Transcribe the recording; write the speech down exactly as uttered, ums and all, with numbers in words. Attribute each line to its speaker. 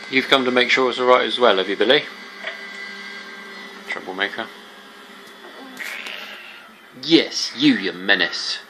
Speaker 1: You've come to make sure it's alright as well, have you, Billy? Troublemaker. Yes, you, you menace.